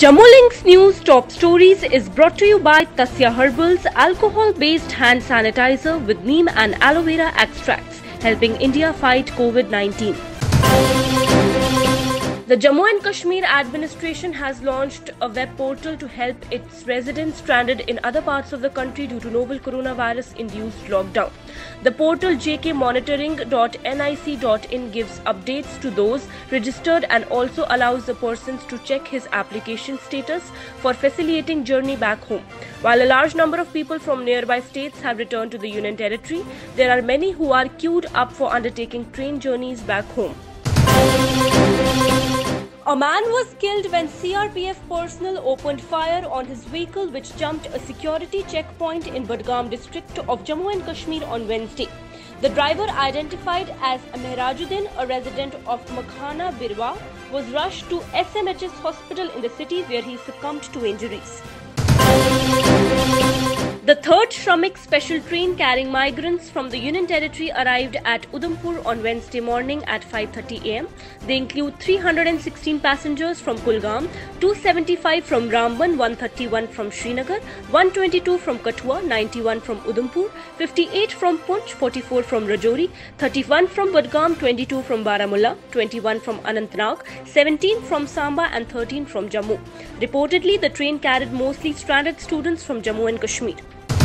Jammu Links News Top Stories is brought to you by Tasya Herbals alcohol-based hand sanitizer with neem and aloe vera extracts, helping India fight COVID-19. The Jammu and Kashmir administration has launched a web portal to help its residents stranded in other parts of the country due to novel coronavirus-induced lockdown. The portal jkmonitoring.nic.in gives updates to those registered and also allows the persons to check his application status for facilitating journey back home. While a large number of people from nearby states have returned to the Union Territory, there are many who are queued up for undertaking train journeys back home. A man was killed when CRPF personnel opened fire on his vehicle which jumped a security checkpoint in Budgam district of Jammu and Kashmir on Wednesday. The driver, identified as Mehrajuddin, a resident of Makhana Birwa, was rushed to SMHS hospital in the city where he succumbed to injuries. The third Shramik special train carrying migrants from the Union Territory arrived at Udhampur on Wednesday morning at 5:30 am. They include 316 passengers from Kulgam, 275 from Ramban, 131 from Srinagar, 122 from Kathua, 91 from Udhampur, 58 from Poonch, 44 from Rajouri, 31 from Budgam, 22 from Baramulla, 21 from Anantnag, 17 from Samba and 13 from Jammu. Reportedly, the train carried mostly stranded students from Jammu and Kashmir.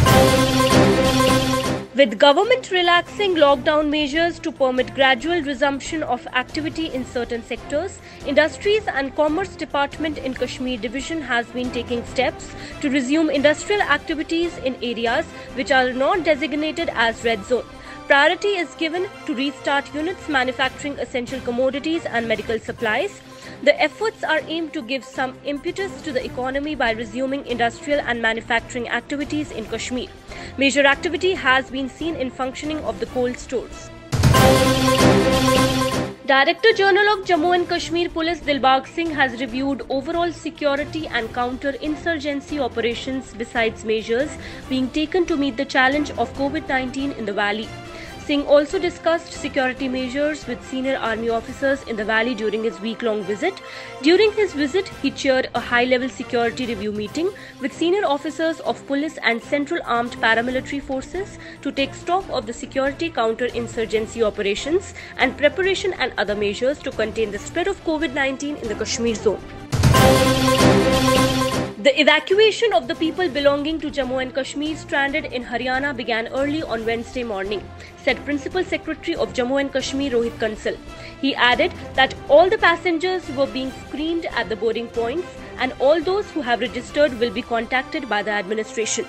With government relaxing lockdown measures to permit gradual resumption of activity in certain sectors, Industries and Commerce Department in Kashmir Division has been taking steps to resume industrial activities in areas which are not designated as red zone. Priority is given to restart units manufacturing essential commodities and medical supplies. The efforts are aimed to give some impetus to the economy by resuming industrial and manufacturing activities in Kashmir. Major activity has been seen in functioning of the cold stores. Director General of Jammu and Kashmir Police Dilbag Singh has reviewed overall security and counter-insurgency operations besides measures being taken to meet the challenge of COVID-19 in the valley. Singh also discussed security measures with senior army officers in the valley during his week-long visit. During his visit, he chaired a high-level security review meeting with senior officers of police and central armed paramilitary forces to take stock of the security counter-insurgency operations and preparation and other measures to contain the spread of COVID-19 in the Kashmir zone. The evacuation of the people belonging to Jammu and Kashmir stranded in Haryana began early on Wednesday morning, said Principal Secretary of Jammu and Kashmir Rohit Kansal. He added that all the passengers were being screened at the boarding points and all those who have registered will be contacted by the administration.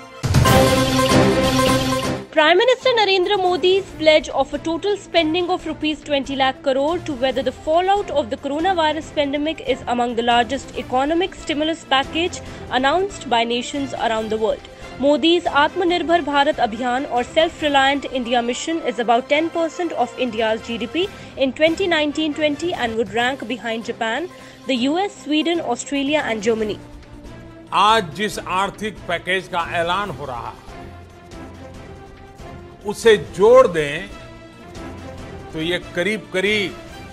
Prime Minister Narendra Modi's pledge of a total spending of Rs 20 lakh crore to weather the fallout of the coronavirus pandemic is among the largest economic stimulus package announced by nations around the world. Modi's Atmanirbhar Bharat Abhiyan or Self-Reliant India mission is about 10% of India's GDP in 2019-20 and would rank behind Japan, the US, Sweden, Australia and Germany. आज जिस आर्थिक package का ऐलान हो रहा है उसे जोड़ दें तो ये करीब-करीब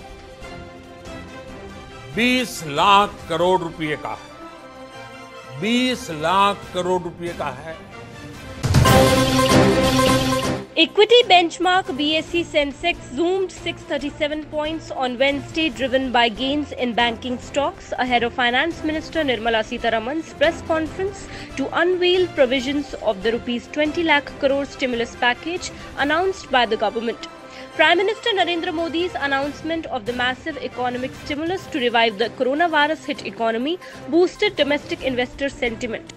20 लाख करोड़ रुपए का है। 20 लाख करोड़ रुपए का है। Equity benchmark BSE Sensex zoomed 637 points on Wednesday, driven by gains in banking stocks ahead of Finance Minister Nirmala Sitharaman's press conference to unveil provisions of the Rs 20 lakh crore stimulus package announced by the government. Prime Minister Narendra Modi's announcement of the massive economic stimulus to revive the coronavirus-hit economy boosted domestic investor sentiment.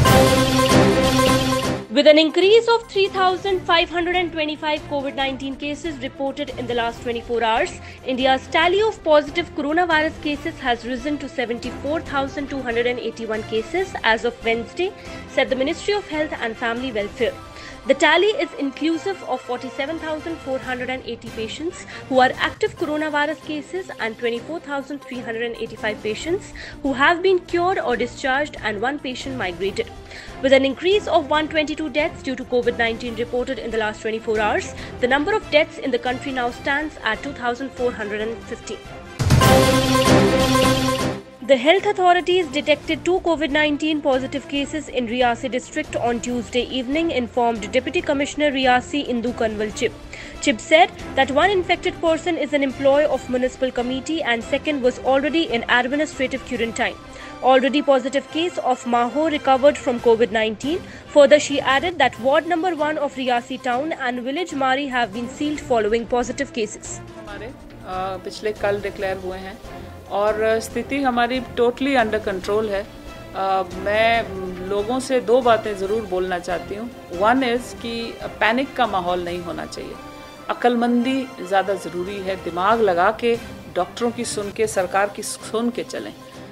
With an increase of 3,525 COVID-19 cases reported in the last 24 hours, India's tally of positive coronavirus cases has risen to 74,281 cases as of Wednesday, said the Ministry of Health and Family Welfare. The tally is inclusive of 47,480 patients who are active coronavirus cases and 24,385 patients who have been cured or discharged and one patient migrated. With an increase of 122 deaths due to COVID-19 reported in the last 24 hours, the number of deaths in the country now stands at 2,450. The health authorities detected 2 COVID-19 positive cases in Riyasi district on Tuesday evening, informed Deputy Commissioner Riyasi Indu Kanwal Chib. Chib said that one infected person is an employee of municipal committee and second was already in administrative quarantine. Already positive case of Maho recovered from COVID-19. Further, she added that ward number 1 of Riyasi town and village Mari have been sealed following positive cases. हमारे पिछले कल declare हुए हैं और स्थिति हमारी totally under control है। मैं लोगों से 2 बातें ज़रूर बोलना चाहती हूँ। वन इज़ कि पैनिक का माहौल नहीं होना चाहिए, अक्लमंदी ज़्यादा ज़रूरी है, दिमाग लगा के डॉक्टरों की सुन के, सरकार की सुन के चलें।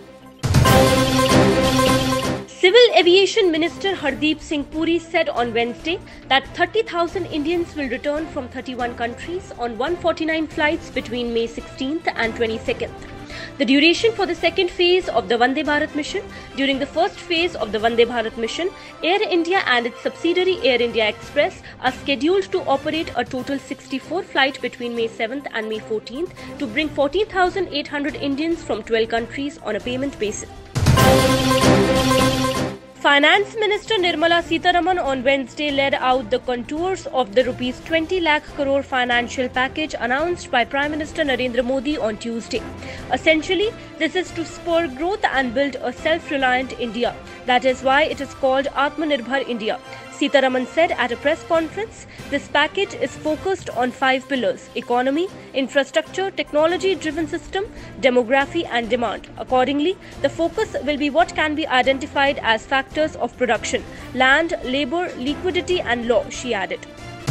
Civil Aviation Minister Hardeep Singh Puri said on Wednesday that 30,000 Indians will return from 31 countries on 149 flights between May 16th and 22nd. The duration for the second phase of the Vande Bharat mission. During the first phase of the Vande Bharat mission, Air India and its subsidiary Air India Express are scheduled to operate a total 64 flights between May 7th and May 14th to bring 14,800 Indians from 12 countries on a payment basis. Finance Minister Nirmala Sitharaman on Wednesday laid out the contours of the rupees 20 lakh crore financial package announced by Prime Minister Narendra Modi on Tuesday. Essentially, this is to spur growth and build a self-reliant India. That is why it is called Atmanirbhar India. Sitharaman said at a press conference, this package is focused on 5 pillars: economy, infrastructure, technology-driven system, demography and demand. Accordingly, the focus will be what can be identified as factors of production: land, labor, liquidity and law, she added.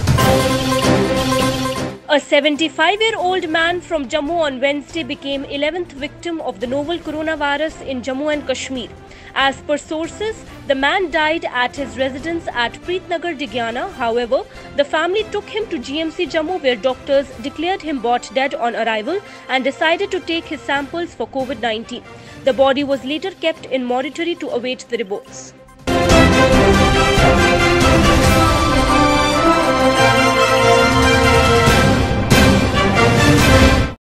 A 75-year-old man from Jammu on Wednesday became 11th victim of the novel coronavirus in Jammu and Kashmir. As per sources, the man died at his residence at Preetnagar Digyana. However, the family took him to GMC Jammu where doctors declared him brought dead on arrival and decided to take his samples for COVID-19. The body was later kept in mortuary to await the reports.